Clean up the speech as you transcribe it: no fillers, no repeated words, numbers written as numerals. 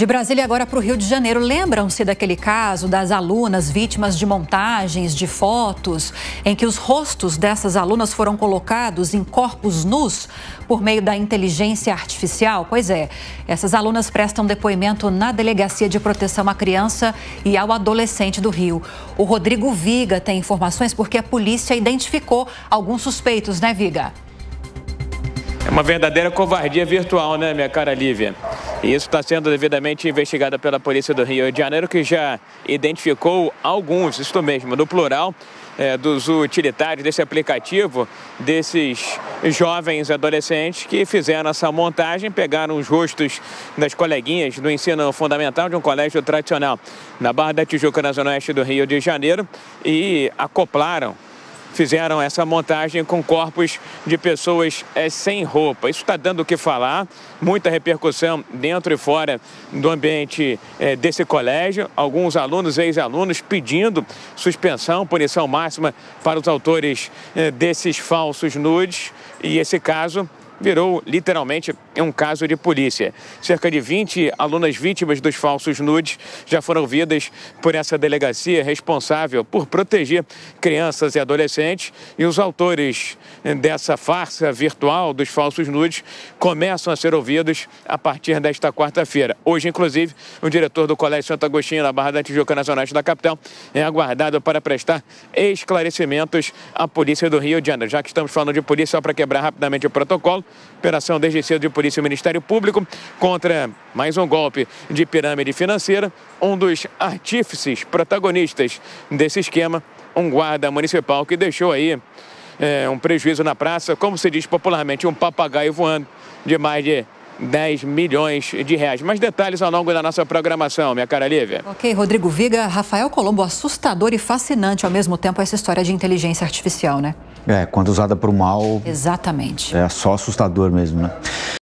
De Brasília agora para o Rio de Janeiro. Lembram-se daquele caso das alunas vítimas de montagens de fotos em que os rostos dessas alunas foram colocados em corpos nus por meio da inteligência artificial? Pois é, essas alunas prestam depoimento na Delegacia de Proteção à Criança e ao Adolescente do Rio. O Rodrigo Viga tem informações porque a polícia identificou alguns suspeitos, né, Viga? É uma verdadeira covardia virtual, né, minha cara Lívia? E isso está sendo devidamente investigado pela Polícia do Rio de Janeiro, que já identificou alguns, isto mesmo, no plural, dos utilitários desse aplicativo, desses jovens adolescentes que fizeram essa montagem, pegaram os rostos das coleguinhas do ensino fundamental de um colégio tradicional na Barra da Tijuca, na zona oeste do Rio de Janeiro, e acoplaram. Fizeram essa montagem com corpos de pessoas sem roupa. Isso está dando o que falar, muita repercussão dentro e fora do ambiente desse colégio. Alguns alunos, ex-alunos, pedindo suspensão, punição máxima para os autores desses falsos nudes. E esse caso virou literalmente um caso de polícia. Cerca de 20 alunas vítimas dos falsos nudes já foram ouvidas por essa delegacia responsável por proteger crianças e adolescentes, e os autores dessa farsa virtual dos falsos nudes começam a ser ouvidos a partir desta quarta-feira. Hoje, inclusive, o diretor do Colégio Santo Agostinho, na Barra da Tijuca, na zona oeste da capital, é aguardado para prestar esclarecimentos à Polícia do Rio de Janeiro. Já que estamos falando de polícia, só para quebrar rapidamente o protocolo, operação desde cedo de Polícia e Ministério Público contra mais um golpe de pirâmide financeira. Um dos artífices, protagonistas desse esquema, um guarda municipal que deixou aí um prejuízo na praça, como se diz popularmente, um papagaio voando, de mais de 10 milhões de reais. Mais detalhes ao longo da nossa programação, minha cara Lívia. Ok, Rodrigo Viga. Rafael Colombo, assustador e fascinante ao mesmo tempo essa história de inteligência artificial, né? Quando usada para o mal... Exatamente. É só assustador mesmo, né?